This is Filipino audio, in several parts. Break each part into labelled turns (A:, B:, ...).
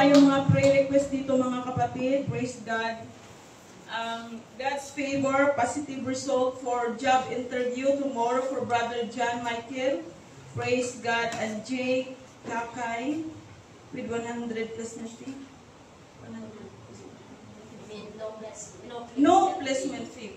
A: tayong mga prayer request dito mga kapatid. Praise God. God's favor, positive result for job interview tomorrow for Brother John Michael. Praise God. And Jay Kakay with 100 plus na fee. No placement fee.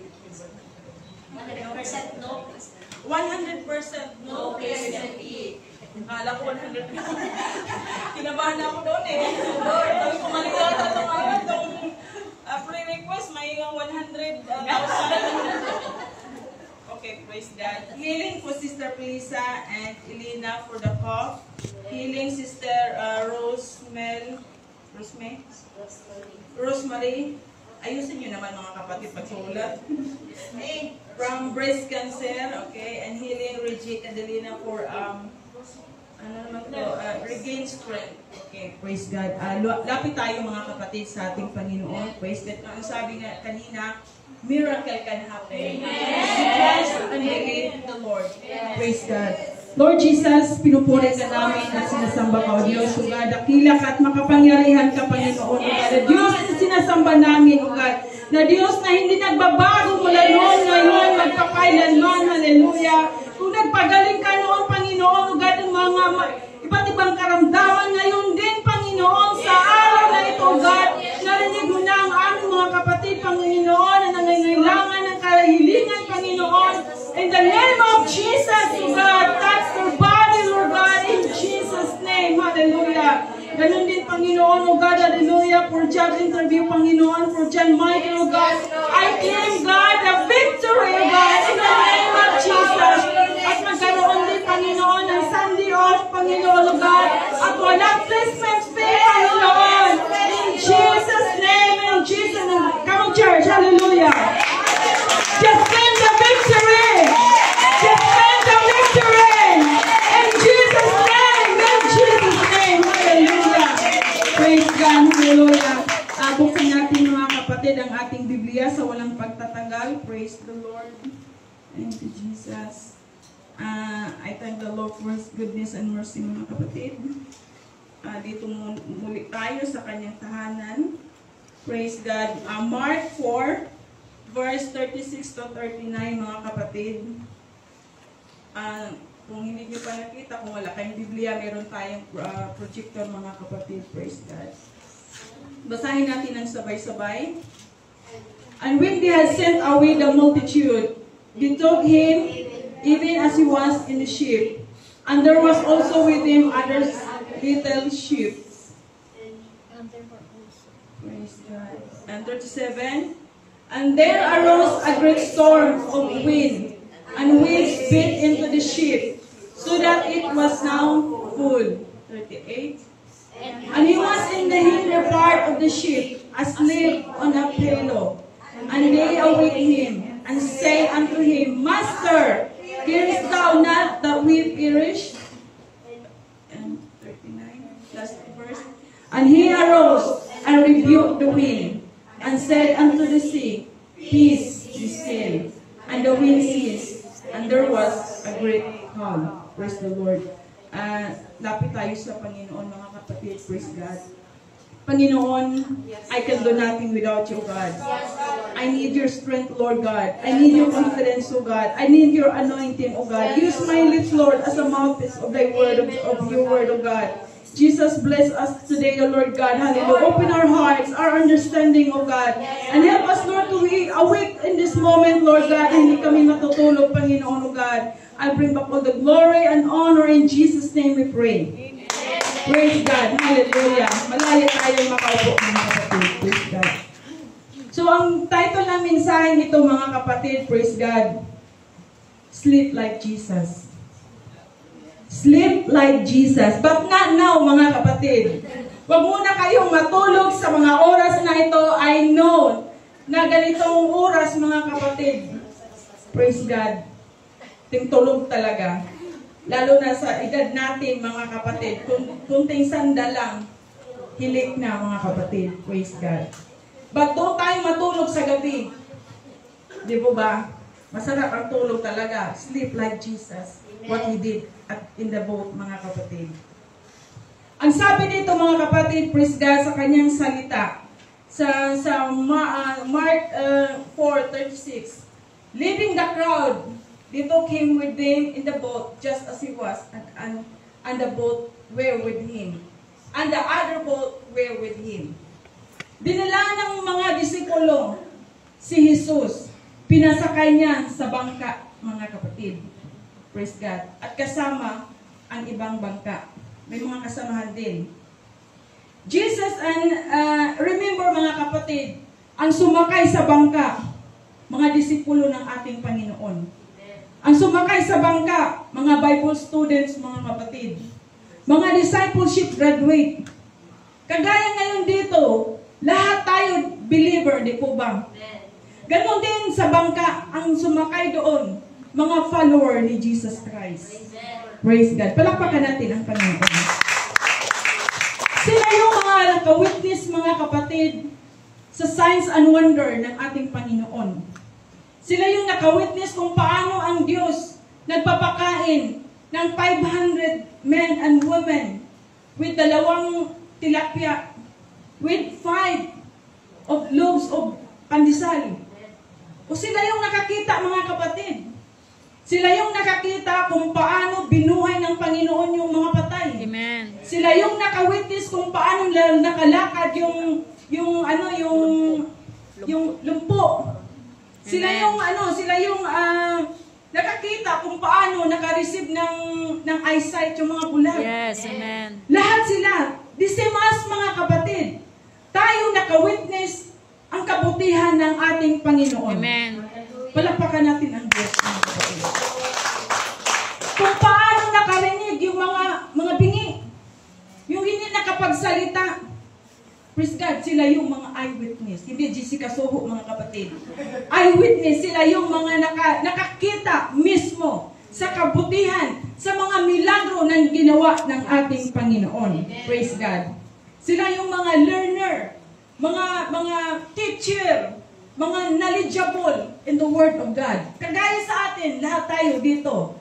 B: 100% no.
A: 100% no placement fee. Akala ko 100%. Kinabahan ako doon eh. Sabi ko maligata itong prayer request, may 100,000. Okay, praise God. Healing for Sister Felisa and Elena for the cough. Healing Sister Rosemary. Ayusin nyo naman mga kapatid pagsulat. From breast cancer, okay, and healing Reggie Adelina for regain strength. Okay, praise God. Lapit tayo mga kapatid sa ating Panginoon. Praise God. Ang sabi nga kanina, miracle can happen. Yes, and believe the Lord. Praise God. Lord Jesus, pinupuri ka namin at sinasamba ka, O Diyos, O God. Dakila ka at makapangyarihan ka, Panginoon, O God. Na Diyos na sinasamba namin, O God. Na Diyos na hindi nagbabago mula noon, ngayon, magpakailanman. Hallelujah. Kung nagpagaling ka noon, Panginoon, O God, ng mga iba't ibang karamdaman, ngayon din, Panginoon, sa araw na ito, O God, narinig mo na ang aming mga kapatid, Panginoon, na nangangailangan ng kahilingan, Panginoon. In the name of Jesus, O God, touch their body, Lord God, in Jesus' name. Hallelujah. Ganun din, Panginoon, O God, hallelujah, for job interview, Panginoon, for John Michael, O God. I claim, God, the victory, O God, in the name of Jesus. At magkaroon din, Panginoon, ng Sunday off, Panginoon, O God, at walang Christmas fee, Panginoon. In Jesus' name, in Jesus' name. Come on, church, hallelujah. Just claim the victory. Just claim the victory. In Jesus' name, in Jesus' name, hallelujah. Praise God, hallelujah. Buksan natin mga kapatid ang ating Biblia sa walang pagtatagal. Praise the Lord. Thank you, Jesus. I thank the Lord for His goodness and mercy, mga kapatid. Dito muli tayo sa kanyang tahanan. Praise God. Mark 4, verse 36 to 39, mga kapatid. Kung hindi nyo pa nakita, kung wala kayong Biblia, meron tayong projector, mga kapatid. Praise God. Basahin natin ang sabay-sabay. And when they had sent away the multitude, they took him even as he was in the ship. And there was also with him others little ships. Praise God. And 37. And there arose a great storm of wind, and winds beat into the ship, so that it was now full. 38. And he was in the hinder part of the ship, asleep on a pillow. And they awake him, and say unto him, Master, hearest thou not that we perish? And 39, last verse. And he arose, and rebuked the wind, and said unto the sea, Peace, be still. And the wind ceased, and there was a great calm. Praise the Lord. Lapit tayo sa Panginoon, mga kapatid. Praise God. Panginoon, I can do nothing without you, God. I need your strength, Lord God. I need your confidence, O God. I need your anointing, O God. Use my lips, Lord, as a mouthpiece of thy word, of your word, O God. Jesus, bless us today, O Lord God. Hallelujah. Open our hearts, our understanding, O God. And help us, Lord, to be awake in this moment, Lord God. Hindi kami matutulog, Panginoon, O God. I bring back all the glory and honor in Jesus' name we pray. Amen. Praise God. Hallelujah. Malaya tayong makaupo, mga kapatid. Praise God. So, ang title ng mensahe nito, mga kapatid, praise God, Sleep Like Jesus. Sleep like Jesus. But not now, mga kapatid. Huwag muna kayong matulog sa mga oras na ito. I know na ganitong oras, mga kapatid. Praise God. Tulog talaga. Lalo na sa edad natin, mga kapatid. Kunting sanda lang, hilik na, mga kapatid. Praise God. But doon tayo matulog sa gabi. Di po ba? Masarap ang tulog talaga. Sleep like Jesus. What He did in the boat, mga kapatid. Ang sabi dito mga kapatid, praise God, sa kanyang salita, sa Mark 4:36, leaving the crowd, dito came with them in the boat just as he was, and the boat were with him, and the other boat were with him. Dinala ng mga disipulo si Jesus, pinasakay niya sa bangka, mga kapatid. Praise God. At kasama ang ibang bangka. May mga kasamahan din. Jesus, and remember mga kapatid, ang sumakay sa bangka, mga disipulo ng ating Panginoon. Ang sumakay sa bangka, mga Bible students, mga kapatid. Mga discipleship graduate. Kagaya ngayon dito, lahat tayo believer, di po ba? Ganon din sa bangka, ang sumakay doon, mga follower ni Jesus Christ. Praise God. Palakpakan natin ang Panginoon. Sila yung mga naka-witness, mga kapatid, sa signs and wonder ng ating Panginoon. Sila yung naka-witness kung paano ang Diyos nagpapakain ng 500 men and women with 2 tilapia, with 5 of loaves of pandesal. O sila yung nakakita, mga kapatid. Sila yung nakakita kung paano binuhay ng Panginoon yung mga patay. Amen. Sila yung nakawitness kung paano nakalakad yung lumpo. Sila yung nakakita kung paano naka-receive ng eyesight yung mga bulag.
B: Yes, amen.
A: Lahat sila. The same as mga kapatid. Tayo nakawitness ang kabutihan ng ating Panginoon.
B: Amen.
A: Palakpakan natin ang Diyos. Kung paano nakarinig yung mga bingi, yung hindi nakapagsalita. Praise God, sila yung mga eyewitness. Hindi Jessica Soho, mga kapatid. Eyewitness, sila yung mga nakakita mismo sa kabutihan, sa mga milagro ng ginawa ng ating Panginoon. Praise God. Sila yung mga learner, mga teacher, mga knowledgeable in the Word of God. Kagaya sa atin, lahat tayo dito.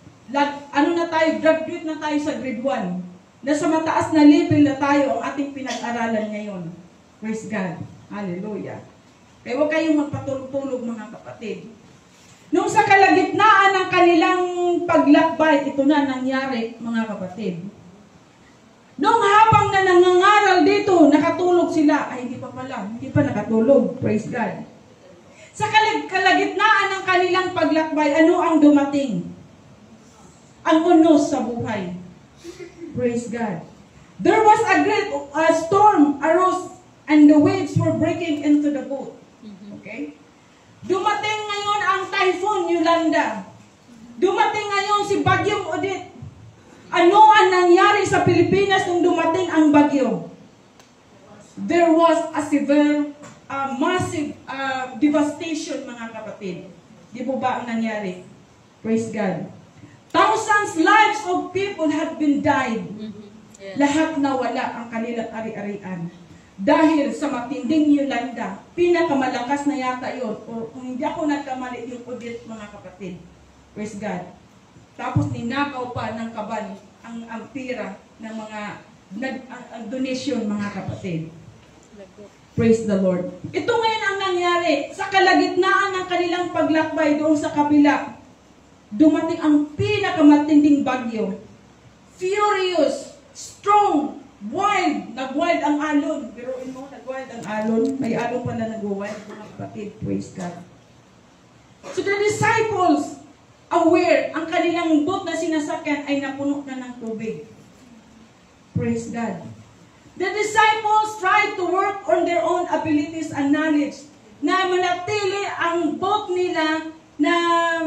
A: Graduate na tayo sa grade 1. Nasa mataas na level na tayo ang ating pinag-aralan ngayon. Praise God. Hallelujah. Kaya huwag kayong magpatulog-tulog, mga kapatid. Nung sa kalagitnaan ng kanilang paglakbay, ito na nangyari, mga kapatid. Nung habang na nangangaral dito, nakatulog sila. Ay, hindi pa nakatulog. Praise God. Sa kalagitnaan ng kanilang paglakbay, ano ang dumating? Ang unos sa buhay. Praise God. There was a great storm arose and the waves were breaking into the boat. Okay? Dumating ngayon ang Typhoon Yolanda. Dumating ngayon si Bagyong Odette. Ano ang nangyari sa Pilipinas nung dumating ang bagyo? There was a severe, massive devastation, mga kapatid. Di po ba ang nangyari? Praise God. Thousands lives of people have been died.
B: Yes.
A: Lahat nawala ang kanilang ari-arian. Dahil sa matinding Yolanda, pinakamalakas na yata yun. O kung hindi ako nagkamali yung Odette, mga kapatid. Praise God. Tapos ninakaw pa ng kaban ang pira ng mga donation, mga kapatid. Praise the Lord. Ito ngayon ang nangyari. Sa kalagitnaan ng kanilang paglakbay doon sa kabila, dumating ang pinakamatinding bagyo. Furious, strong, wild. Nag-wild ang alon. Pero nag-wild ang alon. May alon pala nag-wild, mga kapatid. Praise God. So the disciples, aware, ang kanilang boat na sinasakyan ay napuno na ng tubig. Praise God. The disciples tried to work on their own abilities and knowledge na manatili ang boat nila na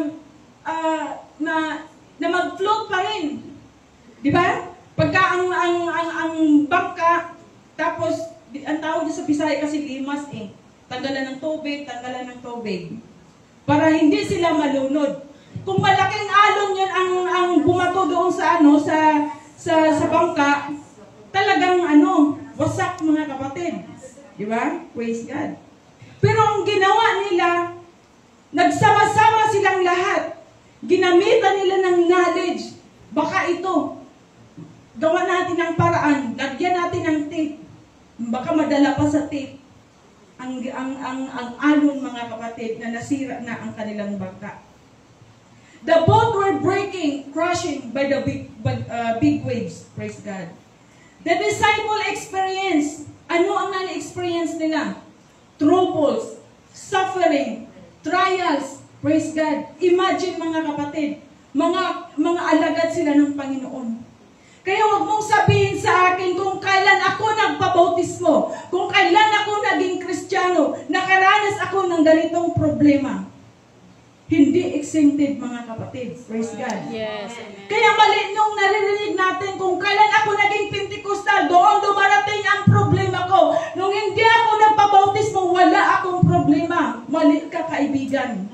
A: mag-float pa rin. Di ba? Pagka ang bangka, tapos ang tawag sa Bisaya kasi limas eh. Tanggalan ng tubig. Para hindi sila malunod. Kung malaking alon yun ang bumato doon sa bangka, talagang wasak, mga kapatid. Di ba? Praise God. Pero ang ginawa nila, nagsama-sama silang lahat. Ginamitan nila ng knowledge. Baka ito. gawa natin ng paraan, lagyan natin ng tape. Baka madala pa sa tape ang alon, mga kapatid, na nasira na ang kanilang bangka. The boat were breaking, crushing by the big waves. Praise God. The disciple experience, ano ang na-experience nila? Troubles, suffering, trials. Praise God. Imagine, mga kapatid, mga alagad sila ng Panginoon. Kaya huwag mong sabihin sa akin kung kailan ako nagpabautismo, kung kailan ako naging Kristiyano, nakaranas ako ng ganitong problema. Hindi exempted, mga kapatid. Praise God.
B: Yes.
A: Kaya mali nung naririnig natin kung kailan ako naging Pentecostal, doon dumarating ang problema ko. Nung hindi ako nagpabautismo, wala akong problema. Mali ka, kaibigan.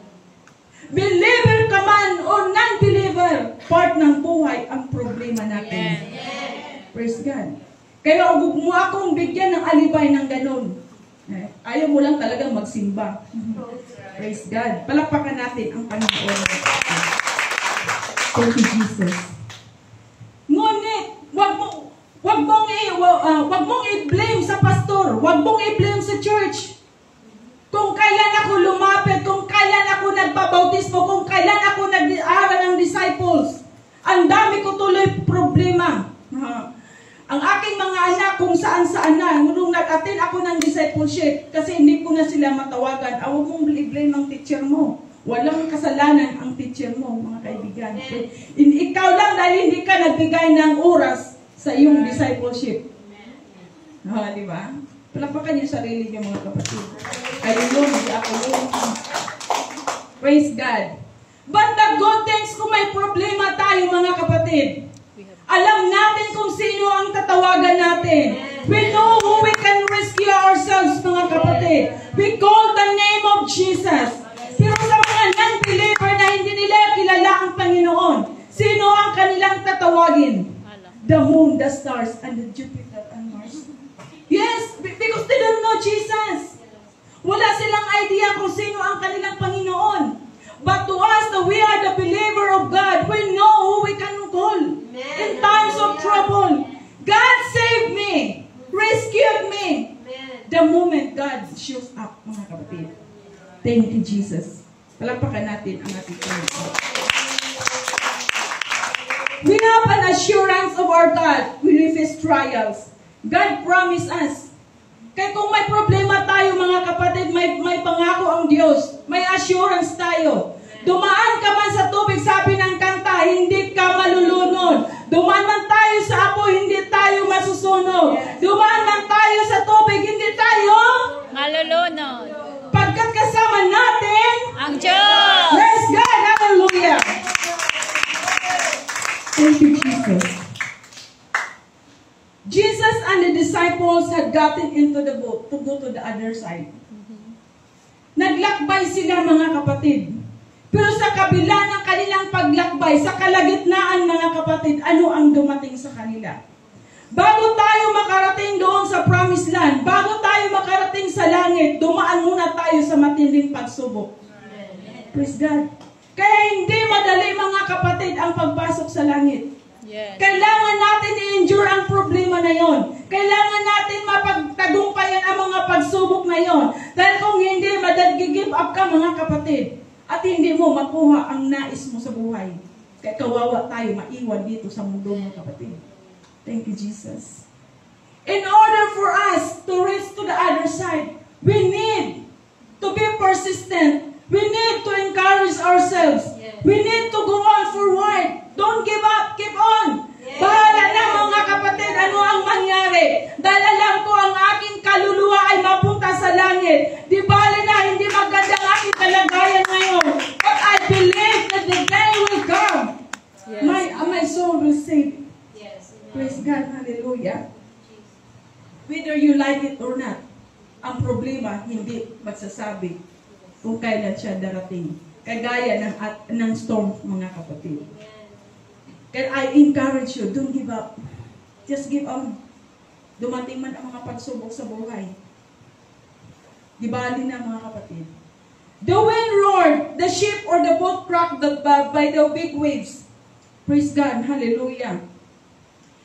A: Believer ka man or non-believer, part ng buhay ang problema natin. Praise God. Kaya huwag mo akong bigyan ng alibay ng ganun. Ayaw mo lang talagang magsimba. Praise God. Palakpakan natin ang Panginoon. Thank you, Jesus. Ngunit, wag mong i-blame sa pastor. Wag mong i-blame sa church. Kung kailan ako lumapit, kung kailan ako nagpabautismo, kung kailan ako nag-aaral ng disciples, ang dami ko tuloy problema. Ang aking mga anak kung saan-saan na, nung nag-attend ako ng discipleship, kasi hindi ko na sila matawagan, huwag mong i-blame ang teacher mo. Walang kasalanan ang teacher mo, mga kaibigan. Ikaw lang dahil hindi ka nagbigay ng oras sa iyong discipleship. Di ba? Palapakan niyo sarili niyo, mga kapatid. Kayo yun, hindi ako yun. Praise God. But the good things, kung may problema tayo, mga kapatid, alam natin kung sino ang tatawagan natin. We know who we can rescue ourselves, mga kapatid. We call the name of Jesus. Pero sa mga non-believer na hindi nila kilala ang Panginoon, sino ang kanilang tatawagin? The moon, the stars, and the Jupiter and Mars. Yes, because they don't know Jesus. Wala silang idea kung sino ang kanilang Panginoon. But to us, that we are the believer of God, we know who we can call in times of trouble. God saved me, rescued me. The moment God shows up, mga kapatid. Thank you, Jesus. Palakpakan natin ang ating Panginoon. We have an assurance of our God when we face trials. God promised us. Kaya kung may problema tayo, mga kapatid, may pangako ang Diyos. May assurance tayo. Dumaan ka man sa tubig, sabi ng kanta, hindi ka malulunod. Dumaan man tayo sa apoy, hindi tayo masusunog. Dumaan man tayo sa tubig, hindi tayo
B: malulunod.
A: Pagkat kasama natin
B: ang Diyos.
A: Praise God! Hallelujah! Thank you, Jesus. Jesus and the disciples had gotten into the boat to go to the other side. Naglakbay sila, mga kapatid. Pero sa kabila ng kanilang paglakbay, sa kalagitnaan, mga kapatid, ano ang dumating sa kanila? Bago tayo makarating doon sa promised land, bago tayo makarating sa langit, dumaan muna tayo sa matinding pagsubok. Praise God. Kaya hindi madali, mga kapatid, ang pagpasok sa langit.
B: Yes.
A: Kailangan natin i-endure ang problema na yon. Kailangan natin mapagtagumpayan ang mga pagsubok na yon. Dahil kung hindi, madag-give up ka, mga kapatid. At hindi mo makuha ang nais mo sa buhay. Kaya kawawa tayo maiwan dito sa mundo, mga kapatid. Thank you, Jesus. In order for us to reach to the other side, we need to be persistent. We need to encourage ourselves. We need to go on forward. Don't give up. Keep on. Bahala na, mga kapatid, ano ang mangyari. Dahil alam ko ang aking kaluluwa ay mapunta sa langit. Di bali na hindi maganda ang aking kalagayan ngayon. But I believe that the day will come. Yes. My soul will sing. Yes. Praise God. Hallelujah. Whether you like it or not, ang problema hindi magsasabi kung kailan siya darating. Kagaya ng storm, mga kapatid. Kaya I encourage you, don't give up. Just give on. Dumating man ang mga pagsubok sa buhay. Di bali na, mga kapatid. The wind roared, the ship or the boat cracked by the big waves. Praise God, hallelujah.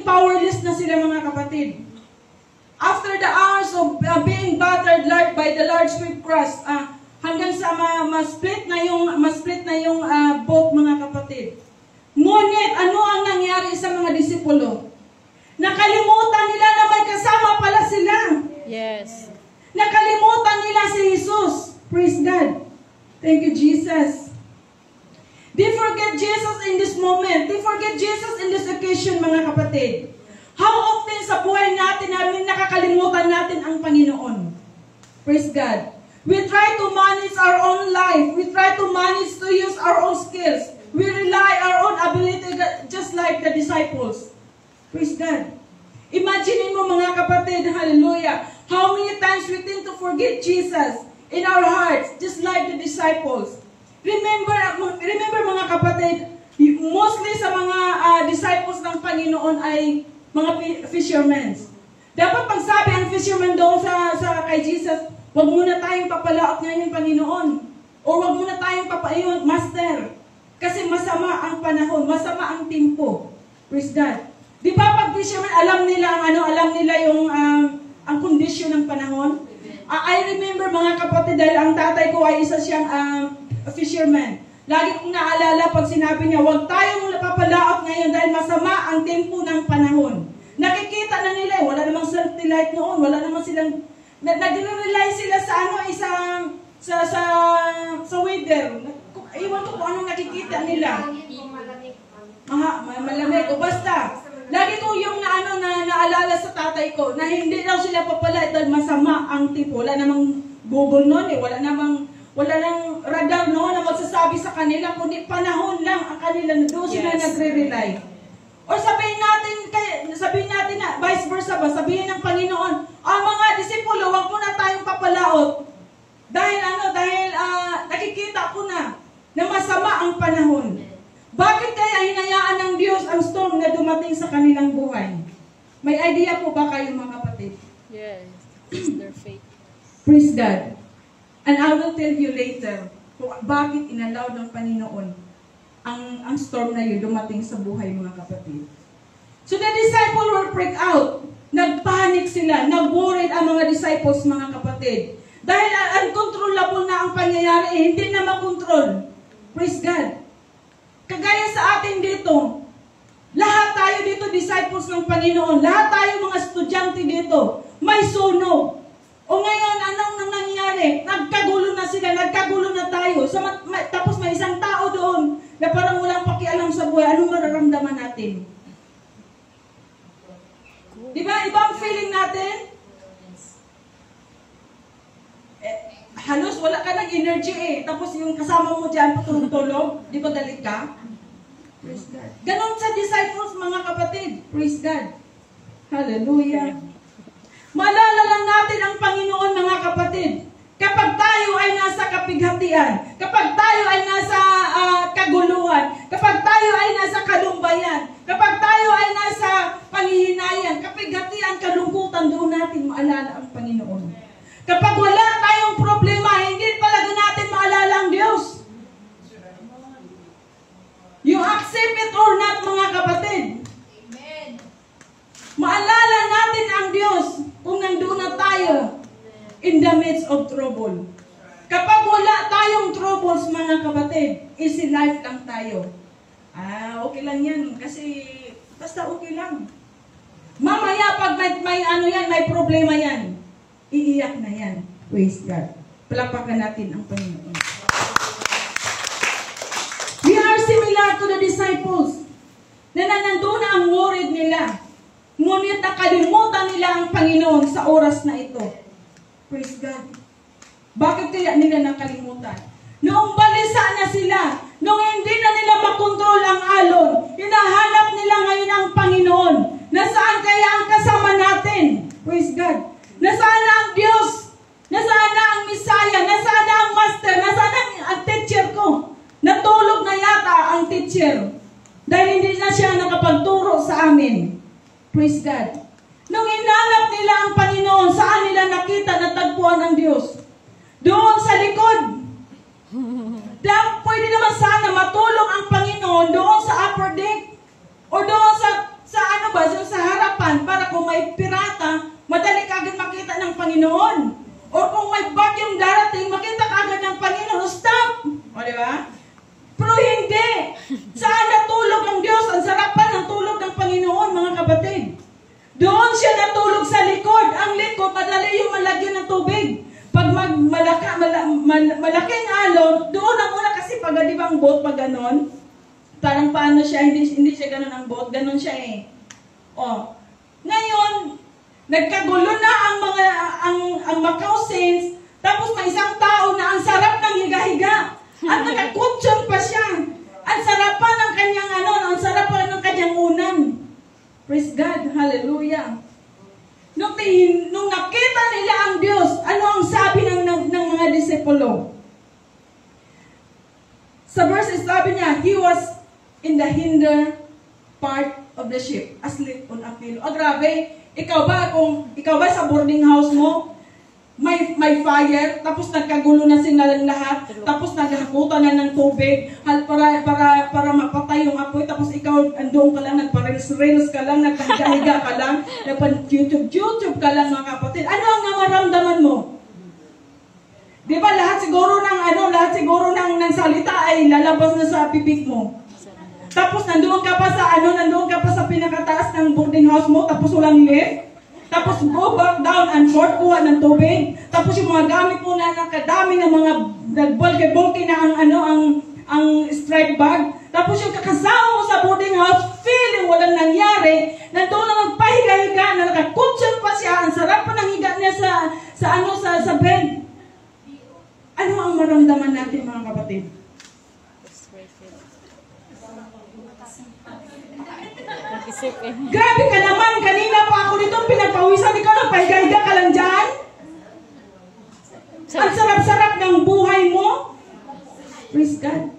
A: powerless na sila mga kapatid. After the hours of being battered by the large swift crust, hanggang sa ma-split na yung boat mga kapatid. Ngunit ano ang nangyari sa mga disipulo? Nakalimutan nila na may kasama pala sila.
B: Yes.
A: Nakalimutan nila si Jesus. Praise God. Thank you, Jesus. They forget Jesus in this moment. They forget Jesus in this occasion, mga kapatid. How often sa buhay natin nakakalimutan natin ang Panginoon? Praise God. We try to manage our own life. We try to manage to use our own skills. We rely our own ability just like the disciples. Praise God. Imagine mo mga kapatid, hallelujah, how many times we tend to forget Jesus in our hearts, just like the disciples. Remember mga kapatid, mostly sa mga disciples ng Panginoon ay mga fishermen. Dapat pagsabi ang fisherman doon sa kay Jesus, wag muna tayong papalaot ngayon, Panginoon. O wag muna tayong papayon, Master. Kasi masama ang panahon, masama ang timpo. Praise God. Di ba pag fisherman, alam nila yung ang kondisyon ng panahon? I remember mga kapatid, dahil ang tatay ko ay isa siyang fisherman. Lagi kong naalala pag sinabi niya, huwag tayong napapalaot ngayon dahil masama ang tempo ng panahon. Nakikita na nila, wala namang satellite noon, wala namang silang, nag-rely sila sa weather. Iwan ko kung anong nakikita nila. Malamig. O basta, lagi ko yung naalala sa tatay ko na hindi daw sila papalaot dahil masama ang tempo. Wala namang Google noon wala nang radar noon na magsasabi sa kanila, kundi panahon lang ang kanila, doon sila nagre-rely. O sabihin natin na, vice versa ba, sabihin ng Panginoon, ang mga disipulo, wag muna tayong papalaot. Dahil nakikita ko na masama ang panahon. Bakit kaya hinayaan ng Diyos ang storm na dumating sa kanilang buhay? May idea po ba kayo mga kapatid?
B: Yes. It's their faith.
A: Praise God. And I will tell you later kung bakit inalaw ng Panginoon ang storm na yun dumating sa buhay mga kapatid. So the disciples were freaked out. Nagpanic sila. Nag-worried ang mga disciples mga kapatid. Dahil uncontrollable na ang pangyayari, hindi na makontrol. Praise God. Kagaya sa atin dito, lahat tayo dito disciples ng Panginoon. Lahat tayo mga estudyante dito. May sunog. O ngayon, anong nangyari? Nagkagulo na sila, nagkagulo na tayo. Tapos may isang tao doon na parang walang pakialam sa buhay. Anong mararamdaman natin? Diba? Iba ang feeling natin? Halos wala ka ng energy Tapos yung kasama mo dyan, patulog-tulog. Di ba galit ka? Praise God. Ganon sa disciples, mga kapatid. Praise God. Hallelujah. Maalala lang natin ang Panginoon, mga kapatid. Kapag tayo ay nasa kapighatian, kapag tayo ay nasa kaguluhan, kapag tayo ay nasa kalumbayan, kapag tayo ay nasa panghihinayan, kapighatian, kalungkutan, doon natin maalala ang Panginoon. Kapag wala tayong problema, hindi talaga natin maalala ang Diyos. You accept it or not, mga kapatid. Amen. Maalala natin ang Diyos kung nandun na tayo in the midst of trouble. Kapag wala tayong troubles, mga kapatid, easy life lang tayo. Okay lang yan. Kasi, basta okay lang. Mamaya, pag may problema yan, iiyak na yan. Praise God. Palapakan natin ang Panginoon. We are similar to the disciples na nandun na ang worried nila. Ngunit nakalimutan nila ang Panginoon sa oras na ito. Praise God. Bakit kaya nila nakalimutan? Noong balisa na sila, noong hindi na nila makontrol ang alon, hinahanap nila ngayon ang Panginoon. Nasaan kaya ang kasama natin? Praise God. Nasaan na ang Diyos? Nasaan na ang Messiah? Nasaan na ang Master? Nasaan na ang teacher ko? Natulog na yata ang teacher. Dahil hindi na siya nakapagturo sa amin. Praise God. Nung hinanap nila ang Panginoon, saan nila nakita na tagpuan ang Diyos? Doon sa likod. Pwede naman sana matulog ang Panginoon doon sa upper deck. O doon sa madali yung malagyan ng tubig. Pag malaking alon, doon ang una kasi pag di ba ang boat pag ganon, parang paano siya, hindi siya ganon ang boat, ganon siya eh. Oh. Ngayon, nagkagulo na ang Macau Saints, tapos may isang tao na ang sarap ng higa-higa. At nakakutsyon pa siya. Ang sarap pa ng kanyang ang sarap pa ng kanyang unan. Praise God, hallelujah. Nung nakita nila ang Diyos, ano ang sabi ng mga disipulo? Sa verse, sabi niya, he was in the hinder part of the ship, asleep on a pillow. Grabe. Ikaw ba sa boarding house mo, may fire, tapos nagkagulo na silang lahat, tapos naghakutan na ng tubig, para mapatay yung apoy, tapos ikaw andoon ka lang, nagpa-reels ka lang, nagpahiga ka lang, nagpa-YouTube ka lang, mga kapatid. Ano ang namaramdaman mo? Di ba lahat siguro ng salita ay lalabas na sa bibig mo. Tapos nandoon ka pa sa pinakataas ng boarding house mo, tapos walang lift. Tapos go back down and forth, kuha ng tubig. Tapos yung mga gamit mo na nakadami ng mga nagbolke-bolke na ang strike bag. Tapos yung kakasama mo sa boarding house, feeling walang nangyari, nandoon na magpahiga-higa, na nakakutsyon pa siya, ang sarap pa ng higa niya sa bed. Ano ang maramdaman natin, mga kapatid? Grabe ka naman, kanina pa ako dito pinagpawisan, ikaw nagpahiga-higa ka lang dyan? Ang sarap-sarap ng buhay mo? Praise God.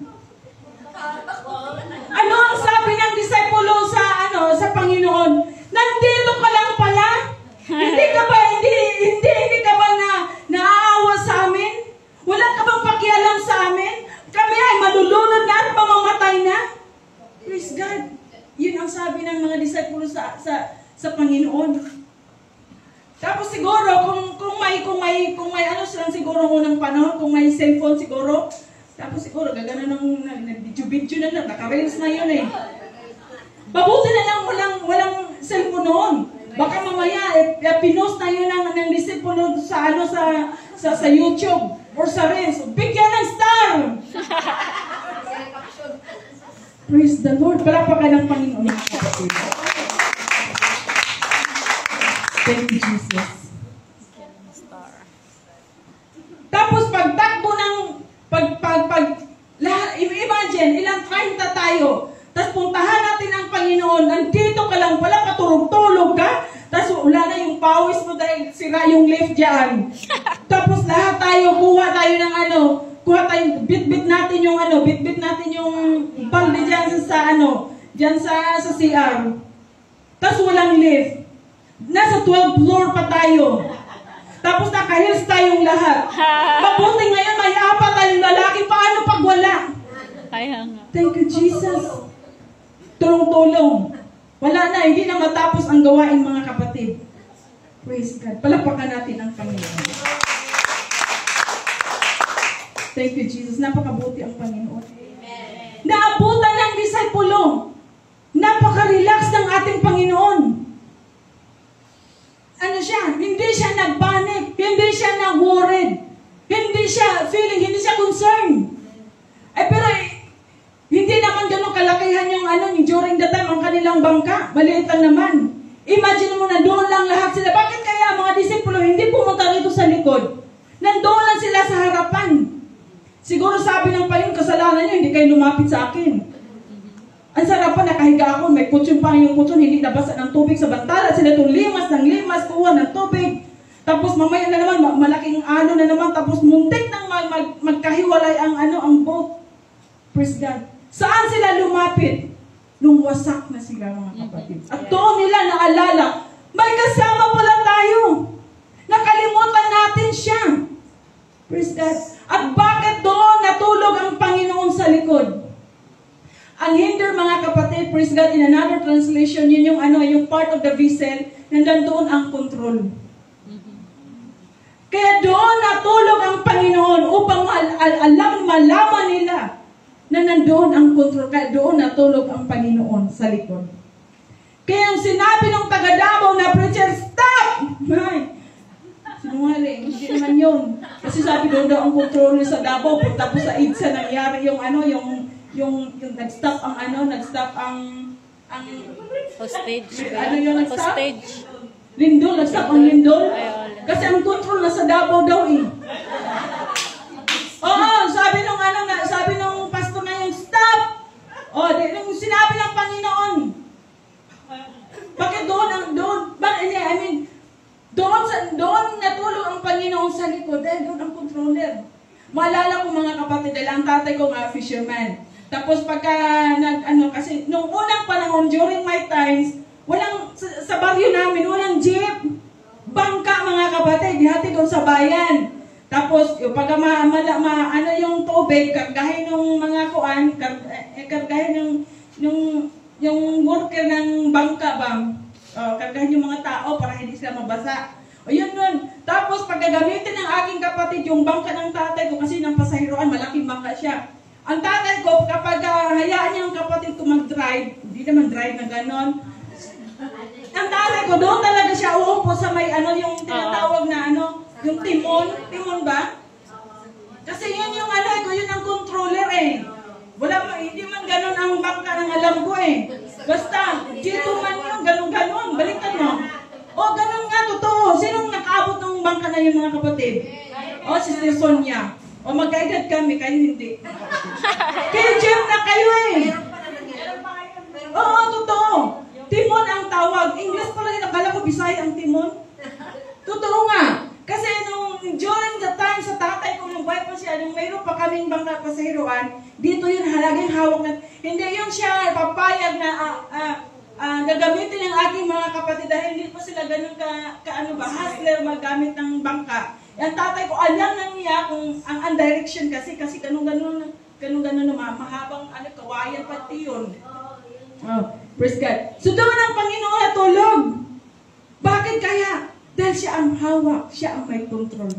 A: Ano ang sabi ng disipulo sa Panginoon? Nandito ka lang pala? Hindi ka ba naaawa sa amin? Wala ka bang pakialam sa amin? Kami ay malulunod na at mamamatay na? Praise God. Yun ang sabi ng mga disipulo sa Panginoon. Tapos siguro kung may silang siguro unang panahon, kung may cellphone siguro, tapos siguro gagana nang nag-video na naka-reels na yun eh. Mabuti na lang walang cellphone noon. Baka mamaya pinost na yun ng disipulo sa YouTube or sa reels. Bigyan ng star. Praise the Lord. Palakpakan ng Panginoon. Thank you, Jesus. Tapos pagtakbo ng imagine, ilang 30 tayo. Tapos puntahan natin ang Panginoon. Nandito ka lang pala, patulog-tulog ka. Tapos wala na yung pawis mo dahil sira yung lift dyan. Tapos lahat tayo, kuha tayo, bitbit natin yung balde dyan sa CR. Tapos walang lift. Nasa 12th floor pa tayo. Tapos naka-heels tayong lahat. Mabuti ngayon may 4 tayong lalaki. Paano pag wala? Thank you, Jesus. Tulong-tulong. Wala na, hindi na matapos ang gawain, mga kapatid. Praise God. Palakpakan natin ang Panginoon. Thank you, Jesus. Napakabuti ang Panginoon. Naabutan ng disipulo. Napaka-relax ng ating Panginoon. Ano siya? Hindi siya nag-panic. Hindi siya nag-worried. Hindi siya concerned. Pero hindi naman ganun kalakihan yung during the time ang kanilang bangka. Maliit lang naman. Imagine mo na doon lang lahat sila. Bakit kaya mga disipulo hindi pumunta rito sa likod? Nandoon lang sila sa harapan. Siguro sabi ng Panginoon, kasalanan niyo, hindi kayo lumapit sa akin. Ang sarap pa, nakahiga ako, may kutsyon pa yung kutsyon, hindi nabasa ng tubig sa bantala. Sila itong limas, kuha ng tubig. Tapos mamaya na naman, malaking na naman, tapos muntik nang magkahiwalay ang boat. Praise God. Saan sila lumapit? Nung wasak na sila, mga kapatid. At doon nila naalala, may kasama pala tayo. Nakalimutan natin siya. Praise God. At bakit doon natulog ang Panginoon sa likod? Ang hinder, mga kapatid, praise God, in another translation, yun yung part of the vessel, nandoon ang control. Kaya doon natulog ang Panginoon upang malaman nila na nandoon ang control. Kaya doon natulog ang Panginoon sa likod. Kaya ang sinabi ng taga Davao na preacher, stop! naman yun. Kasi sabi doon daw ang controller sa Davao, tapos sa EDSA nangyari yung nag-stop ang
B: Hostage.
A: ano yung nag-stop?
B: Hostage.
A: Lindol, nag-stop ang Lindol.
B: Ayun.
A: Kasi ang control na sa Davao daw eh. Oo, sabi nung pastor na yung stop. Oh, nung sinabi ng Panginoon. Bakit doon natulog ang Panginoon sa likod dahil doon ang controller. Maalala ko mga kapatid, dahil ang tatay ko nga fisherman. Tapos pagka kasi nung unang panahon during my times, walang sa baryo namin walang jeep. Bangka mga kapatid, dihati doon sa bayan. Tapos yung pag yung tubig, kargahin ng mga kuan, kargahin yung worker ng bangka bang. Kargahin yung mga tao para hindi sila mabasa. O yun. Tapos pagkagamitin ng aking kapatid yung bangka ng tatay ko kasi ng pasahiroan, malaking bangka siya. Ang tatay ko, kapag hayaan niya ang kapatid ko mag-drive, hindi naman drive na ganon. Ang tatay ko, doon talaga siya uupo sa may yung tinatawag na yung timon. Timon ba? Kasi yun yung yun ang controller eh. Hindi man ganon ang bangka ng alam ko eh. Basta, dito man yun, ganon-ganon. Baliktad mo. O, ganon nga, totoo. Sinong nakaabot ng bangka na yung mga kapatid? O, Sister Sonia. O, magkaedad kami, kayo hindi. Kayo, Jem, na kayo eh. Oo, totoo. Timon ang tawag. English pala yun. Akala ko Bisaya ang timon. Totoo nga. Kasi during the time sa tatay ko, nung buhay pa siya, nung mayroon pa kaming bangka pasahiroan, dito yun halaging hawak na. Hindi yun siya papayag na gagamitin ng aking mga kapatid dahil hindi pa sila ganun hustler magamit ng bangka. Ang tatay ko, alam na niya kung ang direction kasi ganun mahabang kawayan pati yun. Oh, praise God. So doon ang Panginoon natulog. Bakit kaya? Dahil siya ang hawak, siya ang may control.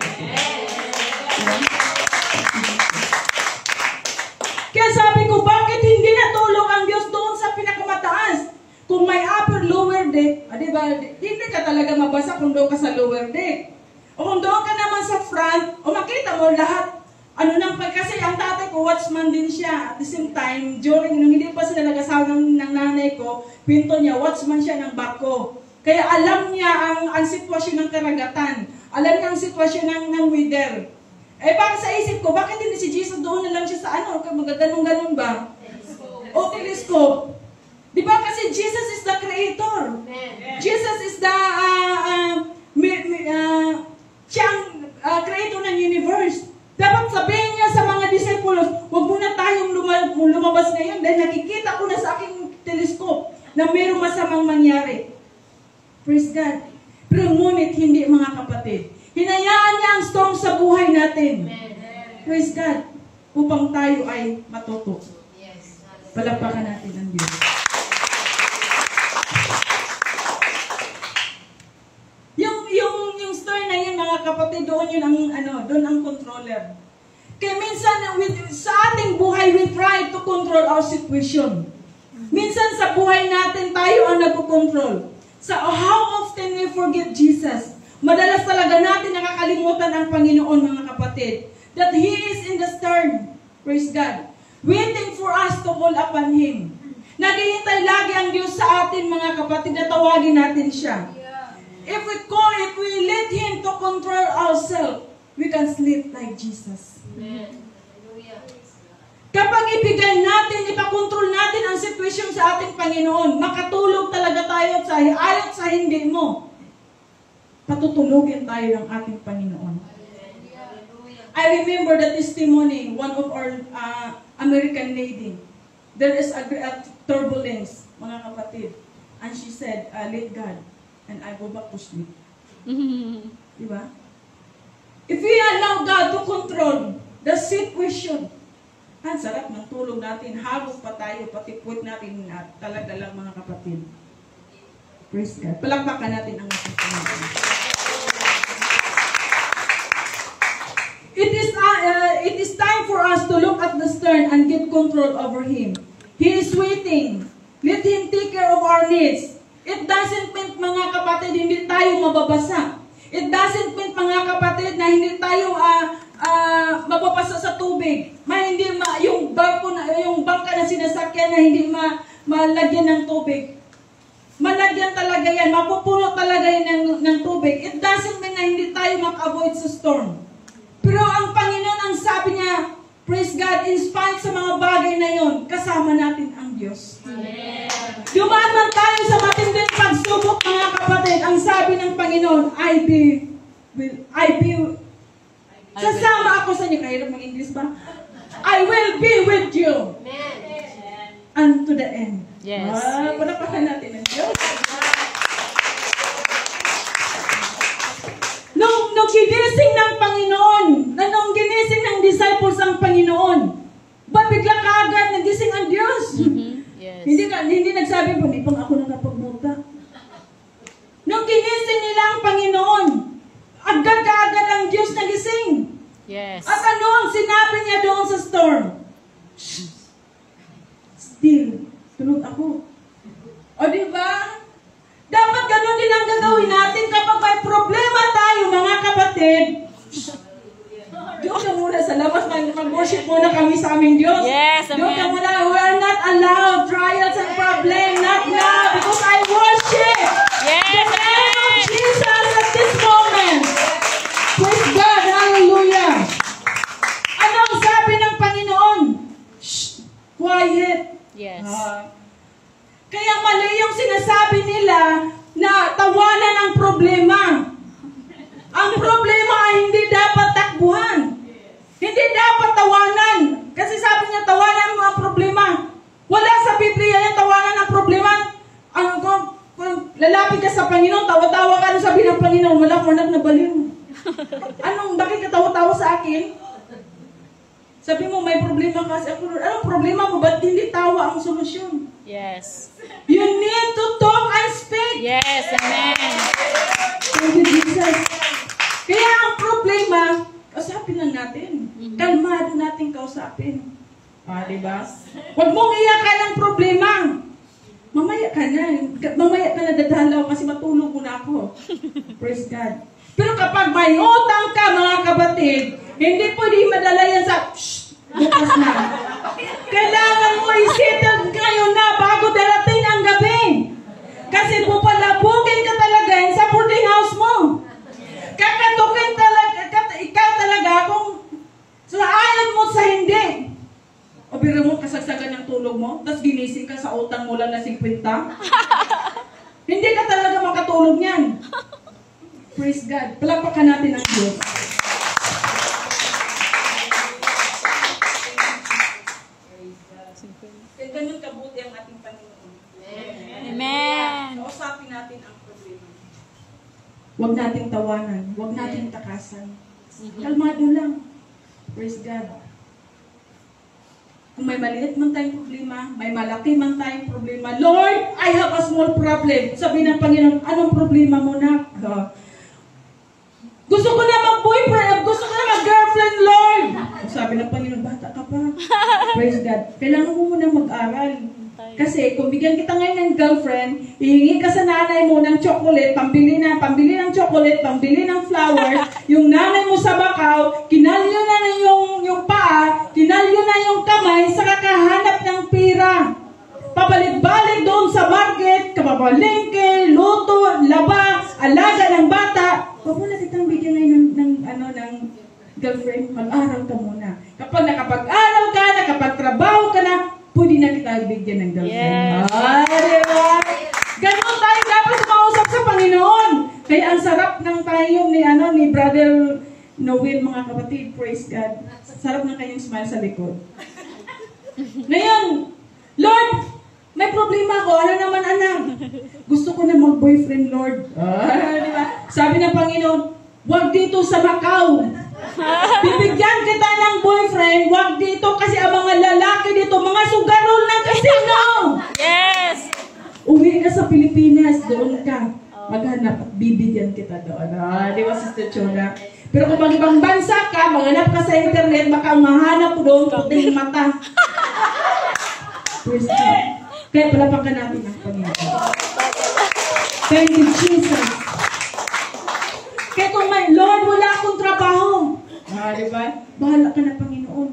A: Kaya sabi ko, bakit hindi natulog ang Diyos doon sa pinakamataas? Kung may upper, lower deck, diba, hindi ka talaga mabasa kung doon ka sa lower deck. O kung doon ka naman sa front, o makita mo lahat, kasi ang tatay ko, watchman din siya. At the same time, nung hindi pa sila nag-asawa ng nanay ko, pinto niya, watchman siya ng barko. Kaya alam niya ang sitwasyon ng karagatan. Alam niya ang sitwasyon ng weather. Eh, bakit sa isip ko, bakit hindi si Jesus doon na lang siya sa magaganong-ganon ba? O telescope. Di ba kasi Jesus is the creator. Jesus is the, siya ang creator ng universe. Dapat sabihin niya sa mga disciples, huwag muna tayong lumabas ngayon dahil nakikita ko na sa aking telescope na mayroong masamang mangyari. Praise God. Pero ngunit hindi mga kapatid. Hinayaan niya ang storm sa buhay natin. Praise God. Upang tayo ay matuto. Palakpakan natin ang Diyos. Yung storm na yun mga kapatid, doon yun doon ang controller. Kaya minsan sa ating buhay, we try to control our situation. Minsan sa buhay natin tayo ang nagko-control. So how often we forget Jesus? Madalas talaga natin nakakalimutan ang Panginoon mga kapatid. That He is in the stern. Praise God. Waiting for us to call upon Him. Naghihintay lagi ang Diyos sa atin mga kapatid na tawagin natin siya. If we let Him to control ourselves, we can sleep like Jesus. Amen. Kapag ibigay natin, ipakontrol natin ang sitwasyon sa ating Panginoon, makatulog talaga tayo aya't sa hindi mo. Patutulugin tayo ng ating Panginoon. I remember the testimony, one of our American lady. There is a turbulence, mga kapatid. And she said, let God. And I go back to sleep. Diba? If we allow God to control the situation, ang sarap ng tulog natin, hagos pa tayo, pati puwit natin talaga lang mga kapatid. Praise God. Palakpakan natin ang ating Panginoon. It is time for us to look at the stern and get control over Him. He is waiting. Let Him take care of our needs. It doesn't mean, mga kapatid, hindi tayo mababasa. It doesn't mean, mga kapatid, na hindi tayo mapapasa sa tubig. Yung bangka na sinasakyan na hindi malagyan ng tubig. Malagyan talaga yan. Mapupuno talaga yan ng tubig. It doesn't mean na hindi tayo mak-avoid sa storm. Pero ang Panginoon, ang sabi niya, praise God, in spite sa mga bagay na yon, kasama natin ang Diyos. Dumaan man tayo sa matinding pagsubok, mga kapatid. Ang sabi ng Panginoon, sasama ako sa inyo. Kahirap mag-English ba? I will be with you. Unto the end.
B: Yes.
A: Palapakan natin ang Diyos. Nung ginising ng Panginoon, nung ginising ng disciples ang Panginoon, ba bigla kaagad nagising ang Diyos?
B: Yes.
A: Hindi nagsabi po, hindi pang ako nakapagmuta. Nung ginising nila ang Panginoon, agad-agad ang Diyos nagising.
B: Yes.
A: At ano ang sinabi niya doon sa storm? Still, tulog ako. O diba? Dapat ganun din ang gagawin natin kapag may problema tayo, mga kapatid. Doon ka muna sa labas, mag-worship muna kami sa aming Diyos.
B: Yes,
A: Doon ka
B: amen.
A: muna, we are not allowed trials and problems, not now, because I worship
B: Yes,
A: the name of
B: amen.
A: Jesus at this moment. Praise God, hallelujah. Ano ang sabi ng Panginoon? Shh, quiet.
B: Yes.
A: Kaya mali yung sinasabi nila na tawanan ang problema. Ang problema ay hindi dapat takbuhan. Hindi dapat tawanan. Kasi sabi niya, tawanan ang mga problema. Wala sa Biblia yan, tawanan ang problema. Kung lalapit ka sa Panginoon, tawa-tawa ka, sabi ng Panginoon, wala akong anak na baliw. Bakit ka tawa-tawa sa akin? Sabi mo, may problema kasi ako. Anong problema mo? Ba't hindi tawa ang solusyon?
B: Yes.
A: You need to talk and speak.
B: Yes, amen.
A: Thank you, Jesus. Kaya ang problema, kausapin lang natin. Kalmado natin kausapin. Diba? Huwag mong iyakan ang problema. Mamaya ka na dadalaw kasi matulog muna ako. Praise God. Pero kapag may utang ka, mga kapatid, hindi pwede madala yan sa bukas na. Kailangan mo i-settle ngayon na bago darating ang gabi. Kasi pupalabugin ka talaga yan sa boarding house mo. Kakatukin talaga, ikaw talaga kung sa ayon mo sa hindi. O biro mo, kasagsagan ng tulog mo, tapos ginising ka sa utang mo lang na 50. Hindi ka talaga makatulog niyan. Praise God. Palapakan natin ang Diyos. Kaya ganun kabuti ang ating Panginoon.
B: Amen.
A: Kausapin natin ang problema. Huwag nating tawanan. Huwag nating takasan. Kalmado lang. Praise God. Kung may maliit man tayong problema, may malaki man tayong problema, Lord, I have a small problem. Sabi ng Panginoon, anong problema mo na? Gusto ko na mag-boyfriend, gusto ko na mag-girlfriend, Lord. Sabi ng Panginoon, bata ka pa. Praise God. Kailangan mo muna mag-aral. Kasi kung bigyan kita ngayon ng girlfriend, ihingi ka sa nanay mo ng chocolate, pambili ng chocolate, pambili ng flower, yung nanay mo sa bakaw, kinalyo na yung paa, kinalyo na yung kamay, sa kakahanap ng pira. Pabalik-balik doon sa market, kapabalengke, luto, laba, alaga ng bata. Huwag mo na kitang bigyan ngayon ng girlfriend, mag-aral ka muna. Kapag nakapag-aral ka, nakapag-trabaho ka na, pwede na kita bigyan ng girlfriend.
B: Yes.
A: Diba? Ganon tayo dapat mausap sa Panginoon. Kaya ang sarap ng tayo ni Brother Noel, mga kapatid, praise God. Sarap ng kanyang smile sa likod. Ngayon, Lord, may problema ako. Ano naman, anak? Gusto ko na mag-boyfriend, Lord. Diba? Sabi ng Panginoon, huwag dito sa Macau. Bibigyan kita ng boyfriend, huwag dito kasi ang mga lalaki dito, mga sugarol ng kasino.
B: Yes.
A: Uwi ka sa Pilipinas, doon ka. Maghanap at bibigyan kita doon. Di ba, Sister Chona? Pero kung mag-ibang bansa ka, maghanap ka sa internet, baka mahanap doon, puting mata. Praise God. Kaya palapakan natin ang Panginoon. Thank you, Jesus. Kaya Lord, wala akong trabaho. Diba? Bahala ka na, Panginoon.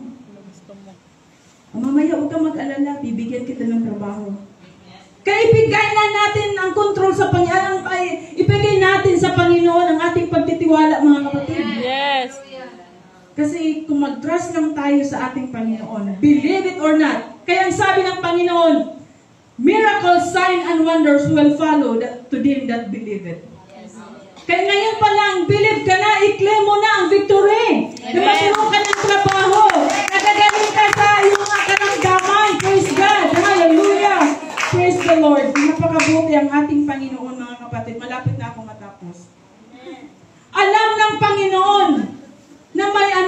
A: Mamaya, huwag kang mag-alala, bibigyan kita ng trabaho. Kaya ibigay na natin ang control sa Panginoon, ibigay natin sa Panginoon ang ating pagtitiwala, mga kapatid.
B: Yes.
A: Kasi kung mag-trust lang tayo sa ating Panginoon, believe it or not, kaya ang sabi ng Panginoon, miracles, signs, and wonders will follow to them that believe it. Kaya ngayon pa lang, believe ka na, i-claim mo na ang victory. Na magkaroon ka ng trabaho. Nagagaling ka sa iyong karamdaman. Praise God. Hallelujah. Praise the Lord. Napakabuti ang ating Panginoon, mga kapatid. Malapit na ako matapos. Alam ng Panginoon na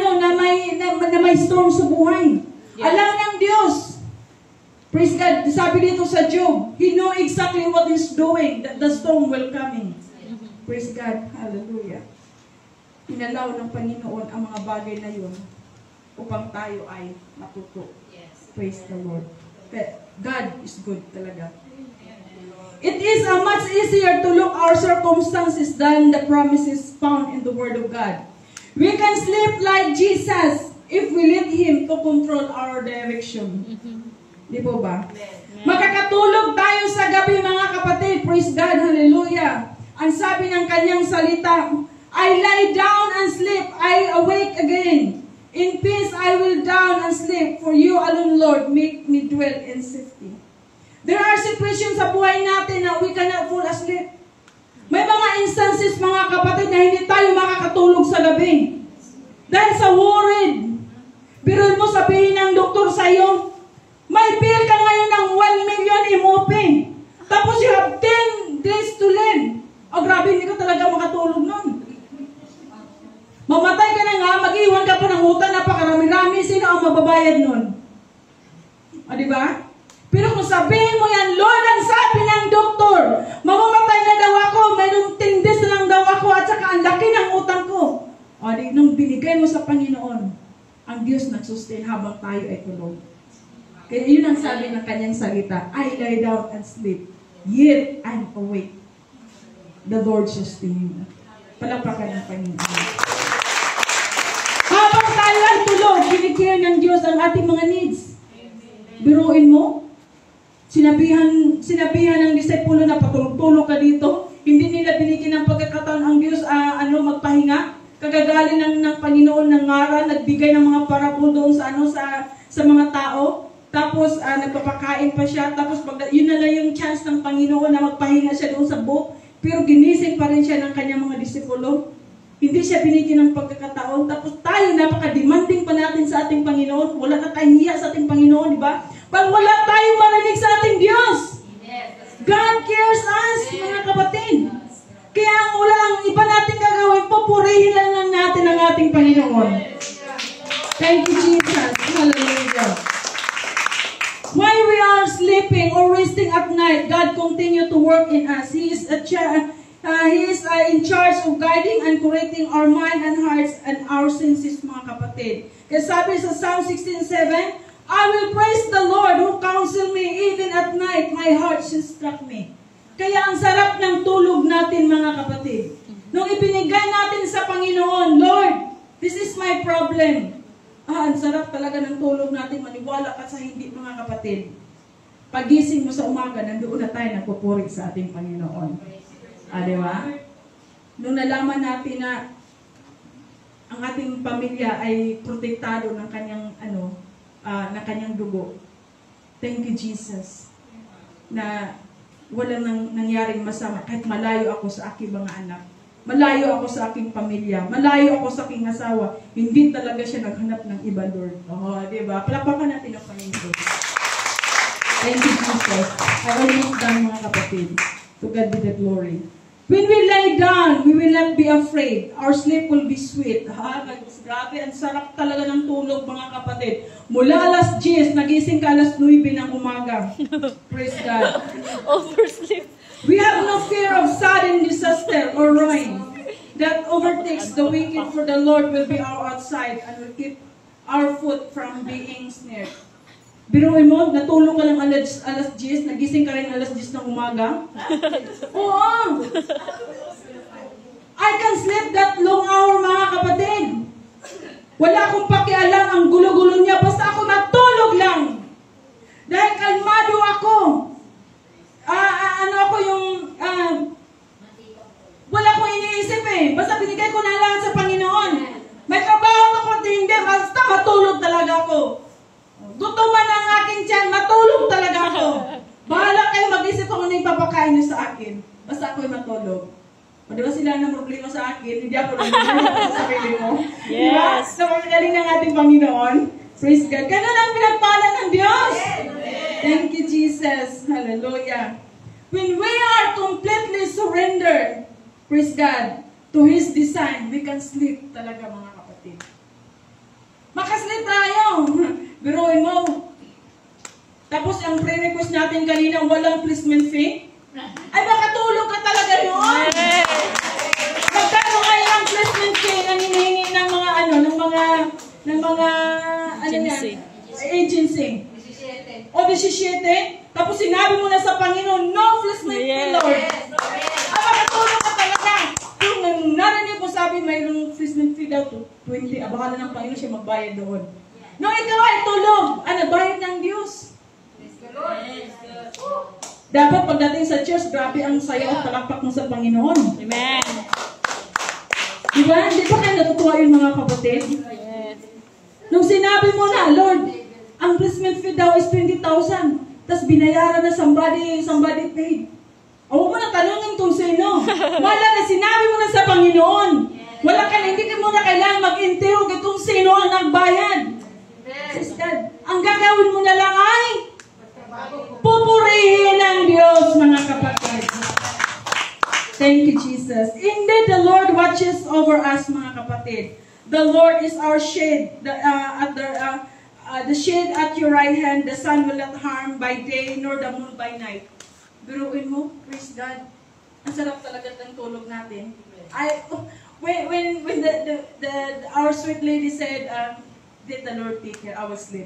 A: may storm sa buhay. Yes. Alam ng Diyos. Praise God. Sabi dito sa Job, He know exactly what He's doing, that the storm will coming. Praise God. Hallelujah. Inalaw ng Panginoon ang mga bagay na yun upang tayo ay matuto. Yes. Praise the Lord. God is good talaga. It is much easier to look our circumstances than the promises found in the Word of God. We can sleep like Jesus if we let Him to control our direction. Di po ba? Makakatulog tayo sa gabi, mga kapatid. Praise God. Hallelujah. Ang sabi ng kanyang salita, I lie down and sleep, I awake again. In peace I will down and sleep, for you alone, Lord, make me dwell in safety. There are situations sa buhay natin na we cannot fall asleep. May mga instances, mga kapatid, na hindi tayo makakatulog sa gabi. Dahil sa worried. Biruin mo, sabihin ng doktor sa iyo, may bill ka ngayon ng 1 million imoping. Tapos you have 10 days to live. Oh, grabe, hindi ko talaga makatulog nun. Mamatay ka na nga, mag-iwan ka pa ng utang, napakarami-rami, sino ang mababayad nun? O, diba? Pero kung sabihin mo yan, Lord, ang sabi ng doktor, mamamatay na daw ako, mayroong 10 days na lang daw ako, at saka ang laki ng utang ko. O, nung binigay mo sa Panginoon, ang Diyos nagsustain habang tayo ay tulog. Kaya yun ang sabi ng kanyang salita, I lie down and sleep, yet I'm awake. The Lord sustain. Palakpakan ng Panginoon. Habang tayo ay tulog, binigyan ng Diyos ang ating mga needs. Biruin mo, sinabihan ng disipulo na patulog-tulog ka dito, hindi nila binigyan ng pagkakataon ang Diyos magpahinga. Kagagaling ng Panginoon ng ngara, nagbigay ng mga parabol doon sa mga tao. Tapos nagpapakain pa siya. Tapos yun na lang yung chance ng Panginoon na magpahinga siya doon sa book. Pero ginising pa rin siya ng kanyang mga disipulo. Hindi siya binigyan ng pagkakataon. Tapos tayo, napaka-demanding pa natin sa ating Panginoon. Wala na tayong hiya sa ating Panginoon, di ba? Pag wala tayong marinig sa ating Diyos. God cares us, mga kapatid. Kaya wala ang iba natin gagawin, pupurihin lang natin ang ating Panginoon. Thank you, Jesus. Hallelujah. While we are sleeping or resting at night, God continue to work in us. He is in charge of guiding and correcting our mind and hearts and our senses, mga kapatid. Kaya sabi sa Psalm 16:7, I will praise the Lord who counsel me even at night. My heart instruct me. Kaya ang sarap ng tulog natin, mga kapatid. Nung ibinigay natin sa Panginoon, Lord, this is my problem. Ang sarap talaga ng tulog natin, maniwala ka sa hindi, mga kapatid. Pagising mo sa umaga, nandoon na tayo nagpupuri sa ating Panginoon. Di ba? Nung nalaman natin na ang ating pamilya ay protektado ng kanyang, ng kanyang dugo. Thank you, Jesus. Na walang nangyaring masama, kahit malayo ako sa aking mga anak. Malayo ako sa aking pamilya. Malayo ako sa aking asawa. Hindi talaga siya naghanap ng iba, Lord. Diba? Palapakan natin ang Panginoon. Thank you, Jesus. I almost done, mga kapatid. To God be the glory. When we lie down, we will not be afraid. Our sleep will be sweet. Grabe, ang sarap talaga ng tulog, mga kapatid. Mula alas 10, nagising ka alas 9 ng umaga. Praise God.
B: Oversleep.
A: We have no fear of sudden disaster or ruin that overtakes the wicked, for the Lord will be our outside and will keep our foot from being snared. Biruin mo, natulog ka lang alas 10, nagising ka rin alas 10 ng umaga. Oo! I can sleep that long Wala akong pakialam ang gulo-gulo niya. Basta ako matulog lang. Dahil kalmado ako. Wala akong iniisip eh. Basta binigay ko na lang sa Panginoon. May trabaho ako, hindi. Basta matulog talaga ako. Tutuman ang aking tiyan, matulog talaga ako. Bahala kayo mag-isip kung ano ipapakain niyo sa akin. Basta ako'y matulog. O diba sila ng problema sa akin, hindi ako problema sa sarili mo.
B: Yes.
A: Diba? So, magaling ng ating Panginoon. Praise God. Ganun ang pinagpala ng Diyos. Thank you, Jesus. Hallelujah. When we are completely surrendered, praise God, to His design, we can sleep talaga, mga kapatid. Makasleep tayo. Biruin mo. Tapos ang pre-request natin kanina, walang placement fee. Ay, makatulog ka talaga yun. Magkano kayo ang placement fee na hinihingi ng mga
B: Agency.
A: Agency. O 17. Tapos sinabi mo na sa Panginoon, no placement fee, Lord. Ay, makatulog ka talaga. Yung narinig mo sabi, mayroong placement fee daw to 20. Baka na ng Panginoon siya magbayad doon. No, ikaw ay tulog. Nagbayad ng Diyos. Dapat pagdating sa church, grabe ang sayo at palakpak mo sa Panginoon.
B: Amen.
A: Diba? Hindi pa kayo natutuwa yung mga kapatid?
B: Yes.
A: Nung sinabi mo na, Lord, ang placement fee daw is 20,000. Tapos binayaran na somebody paid. O huwag mo na tanongin kung sino. Wala na, sinabi mo na sa Panginoon. Hindi mo na kailangan mag-interrogate kung sino ang nagbayad. Praise God. Ang gagawin mo na lang ay pupurihin ng Diyos, mga kapatid. Thank you, Jesus. Indeed, the Lord watches over us, mga kapatid. The Lord is our shade. The shade at your right hand, the sun will not harm by day, nor the moon by night. Biruin mo, praise God. Ang sarap talaga ng tulog natin. When our sweet lady said, did the Lord take care? I will sleep.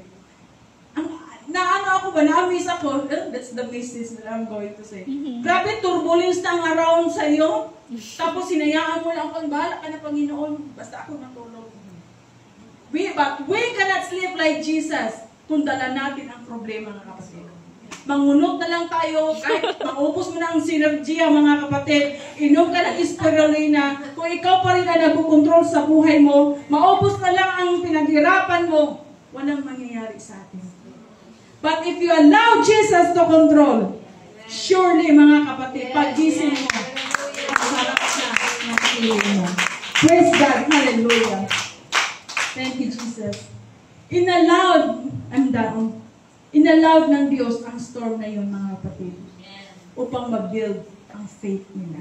A: Na-amaze ako. That's the message that I'm going to say. Grabe, turbulence na ang around sa iyo. Tapos sinayaan mo lang kung bahala ka na, Panginoon. Basta ako natulog. But we cannot sleep like Jesus kung dala natin ang problema, mga kapatid. Mangunot na lang tayo, kahit maupos mo na ang sinergiya, mga kapatid. Inom ka ng spirulina. Kung ikaw pa rin na nagkukontrol sa buhay mo, maupos na lang ang pinaghirapan mo, walang mangyayari sa atin. But if you allow Jesus to control, surely, mga kapatid, pag-gising mo, masarap siya ng piling mo. Praise God. Hallelujah. Thank you, Jesus. Inallowed ng Diyos ang storm na yun, mga kapatid, upang mag-build ang faith nila.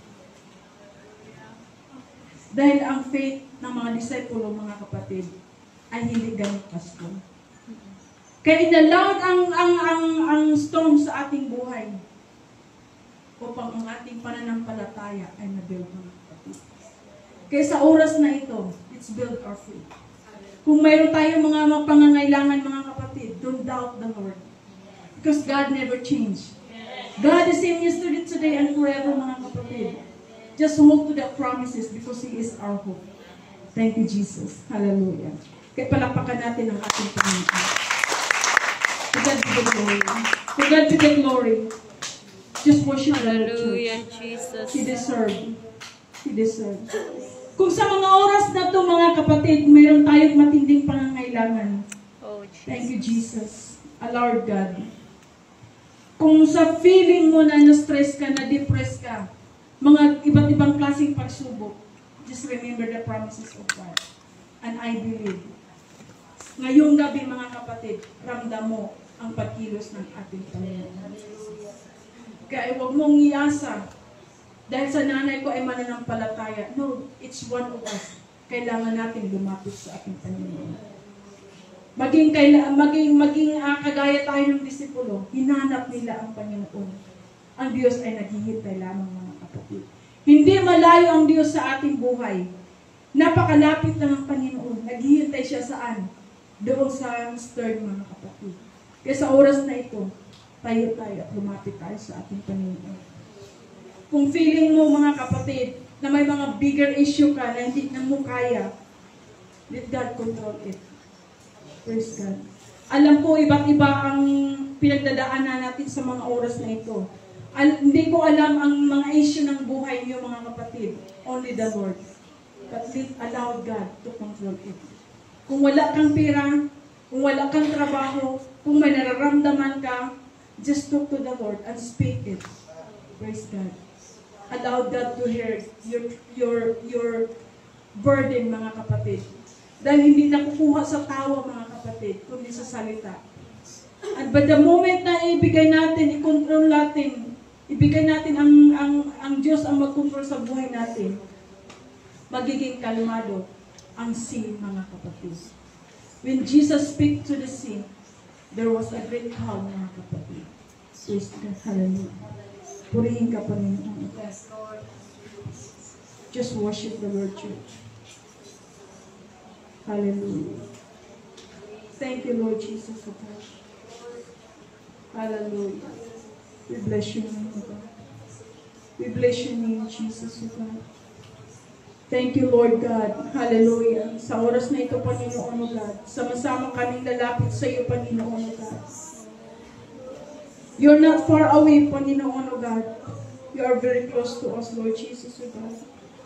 A: Dahil ang faith ng mga disipulo, mga kapatid, ay hindi ganun kasto. Kaya inallowed ang storm sa ating buhay upang ang ating pananampalataya ay na-build, mga kapatid. Kaya sa oras na ito, let's build our faith. Kung mayroon tayong mga pangangailangan, mga kapatid, don't doubt the Lord. Because God never changed. God is same yesterday, today, and forever, mga kapatid. Just hold to the promises because He is our hope. Thank you, Jesus. Hallelujah. Kaya palakpakan natin ang ating Panginoon. To God be the glory. To God be the glory. Just worship the Lord,
B: Hallelujah,
A: church.
B: Jesus.
A: He deserves. He deserves. Kung sa mga oras na ito, mga kapatid, mayroon tayong matinding pangangailangan.
B: Oh, Jesus.
A: Thank you, Jesus. Lord God. Kung sa feeling mo na na-stress ka, na-depress ka, mga iba't ibang klaseng pagsubok, just remember the promises of God. And I believe. Ngayong gabi, mga kapatid, ramdam mo ang pagkilos ng ating Panginoon. Kaya huwag mong iasa. Dahil sa nanay ko ay mananampalataya. No, it's one of us. Kailangan natin lumapit sa ating Panginoon. Maging kagaya tayo ng disipulo, hinanap nila ang Panginoon. Ang Diyos ay naghihintay lamang, mga kapatid. Hindi malayo ang Diyos sa ating buhay. Napakalapit lang ang Panginoon. Naghihintay siya saan? Doon sa stern, mga kapatid. Kaya sa oras na ito, tayo at lumapit tayo sa ating Panginoon. Kung feeling mo, mga kapatid, na may mga bigger issue ka na hindi na mo kaya, Let God control it. Praise God. Alam ko, iba't iba ang pinagdadaanan natin sa mga oras na ito. Hindi ko alam ang mga issue ng buhay niyo, mga kapatid. Only the Lord. But allow God to control it. Kung wala kang pera, kung wala kang trabaho, kung may nararamdaman ka, just talk to the Lord and speak it. Praise God. Allow God to hear your burden, mga kapatid. Dahil hindi nakukuha sa tawa, mga kapatid, kundi sa salita. At but the moment na ibigay natin, i-control natin, ibigay natin ang Diyos ang mag-control sa buhay natin, magiging kalmado ang sea, mga kapatid. When Jesus speak to the sea, there was a great calm, mga kapatid. Praise God. Hallelujah. Purihin ka, Panginoon. Just worship the Lord, church. Hallelujah. Thank you, Lord Jesus, for that. Hallelujah. We bless your name, God. We bless your name, Jesus, O God. Thank you, Lord God. Hallelujah. Sa oras na ito, Panginoon, O God, sama-sama kaming lalapit sa iyo, Panginoon, O God. You're not far away, Panginoon, O God. You are very close to us, Lord Jesus, O God.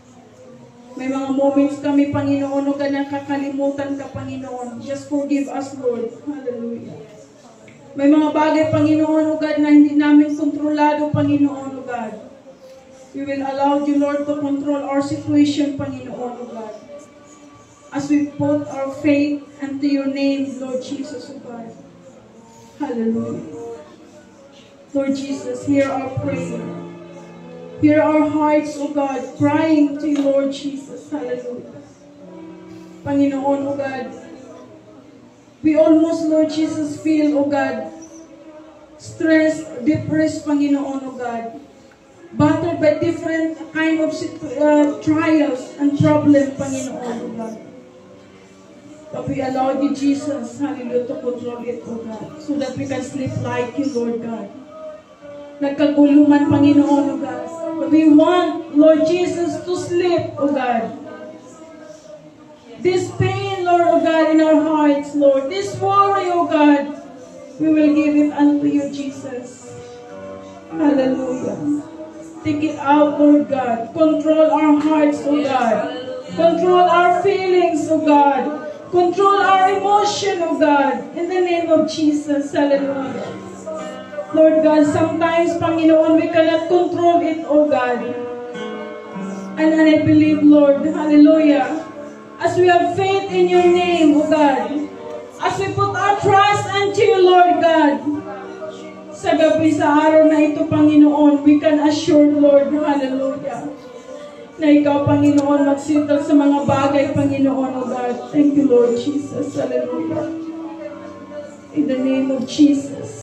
A: May mga moments kami, Panginoon, O God, na kakalimutan ka, Panginoon. Just forgive us, Lord. Hallelujah. May mga bagay, Panginoon, O God, na hindi namin kontrolado, Panginoon, O God. We will allow you, Lord, to control our situation, Panginoon, O God. As we put our faith into your name, Lord Jesus, O God. Hallelujah. Lord Jesus, hear our prayer. Hear our hearts, O God, crying to you, Lord Jesus. Hallelujah. Panginoon, O God, we almost, Lord Jesus, feel, O God, stressed, depressed, Panginoon, O God, battered by different kind of trials and problems, Panginoon, O God. But we allow you, Jesus, hallelujah, to control it, O God, so that we can sleep like you, Lord God. Nagkaguluman, Panginoon, O God. But we want, Lord Jesus, to sleep, O God. This pain, Lord, O God, in our hearts, Lord, this worry, O God, we will give it unto you, Jesus. Hallelujah. Take it out, Lord God. Control our hearts, O God. Control our feelings, O God. Control our emotion, O God. In the name of Jesus. Hallelujah. Lord God, sometimes, Panginoon, we cannot control it, O God. And I believe, Lord, hallelujah, as we have faith in your name, O God, as we put our trust unto you, Lord God, sa gabi, sa araw na ito, Panginoon, we can assure, Lord, hallelujah, na ikaw, Panginoon, magsital sa mga bagay, Panginoon, O God. Thank you, Lord Jesus. Hallelujah. In the name of Jesus.